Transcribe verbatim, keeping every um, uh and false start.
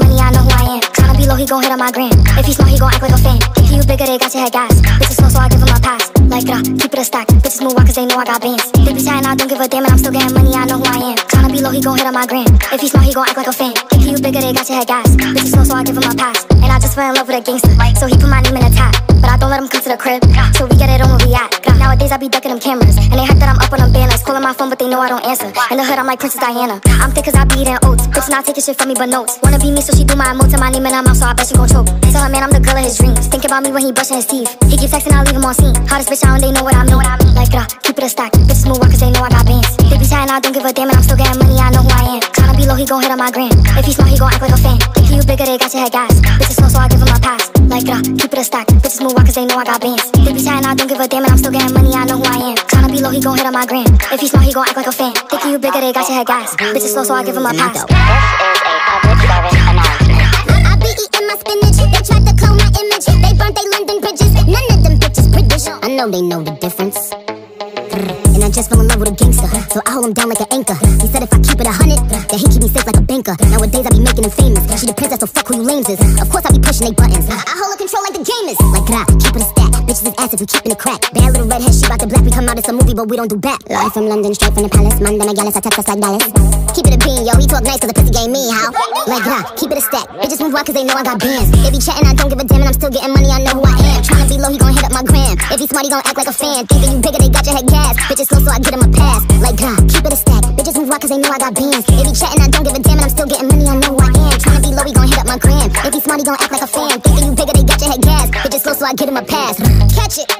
money, I know who I am. Tryna be low, he gon' hit on my gram. If he smart, he gon' act like a fan. Thinking you bigger, they got your head gas. Bitches slow, so I give him a pass. Like that, keep it a stack. Bitches move out cause they know I got bands. They be chatting, I don't give a damn, and I'm still getting money, I know who I am. Tryna be low, he gon' hit on my gram. If he smart, he gon' act like a fan. Thinking you bigger, they got your head gas. Bitches slow, so I give him a pass. And I just fell in love with a gangster, so he put my name in a tag. But I don't let him come to the crib, so we get it on where we at. Nowadays I be ducking them cameras, and they heard that I'm up on them band lights. Calling my phone, but they know I don't answer. In the hood, I'm like Princess Diana. I'm thick cause I be eating oats. Bitch not taking shit from me but notes. Wanna be me, so she do my emotes and my name in her mouth, so I bet she gon' choke. Tell her man I'm the girl of his dreams. Think about me when he brushing his teeth. He keep texting, I leave him on scene. Hottest bitch out and they know what I mean. Like that, keep it a stack. Bitches move out cause they know I got bands. They be chatting, I don't give a damn, and I'm still getting money, I know who I am. Tryna be low, he gon' hit on my gram. If he smart, he gon' act like a fan. Thinking you bigger, they got your head gas. Bitches slow, so I give him a pass. Like that, keep it a stack. Bitches move out cause they know I got bands. They be chatting, I don't give a damn, and I'm still getting money, I know who I am. Tryna be low, he gon' hit on my gram. If he smart, he gon' act like a fan. Thinking you bigger, they got your head gas. Bitches slow, so I give him a pass. This is a public service announcement. I be eating my spinach. They tried to clone my image. They burnt they London bridges. None of them bitches British. I know they know the difference. And I just fell in love with a gangster, so I hold him down like an anchor. He said if I keep it a hundred, then he keep me safe like a banker. Nowadays I be making him famous. She the princess, so fuck who you lames is. Of course I be pushing they buttons. I hold the control like the game is. Like that, keep it a stack. Bitches is ass if we keeping it crack. Bad little redhead, she bout the black. We come out, it's a movie, but we don't do back. Live from London, straight from the palace. Man, then I gallus, I text us like Dallas. Keep it a bean, yo, he talk nice cause the pussy game mean, how? Like that, keep it a stack. Bitches move out cause they know I got bands. They be chatting, I don't give a damn, and I'm still getting money, I know who I am. Tryna be low, he gon' hit up my gram. If he smart, he gon' act like a fan. Thinking you bigger, they got your head gas. Bitches slow, so I get him a pass. Like that, keep it a stack. Bitches move out cause they know I got bands. They be chatting, I don't give a damn, and I'm still getting money, I know who I am. Tryna be low, he gon' hit up my gram. If he smart, he gon' act like a fan. Thinking you bigger, they got your head gas. Bitches slow, so I get him a pass. Catch it.